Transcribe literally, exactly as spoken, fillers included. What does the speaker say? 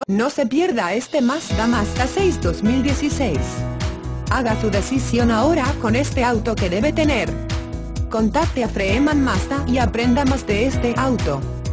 No se pierda este Mazda Mazda seis dos mil dieciséis. Haga su decisión ahora con este auto que debe tener. Contacte a Freeman Mazda y aprenda más de este auto.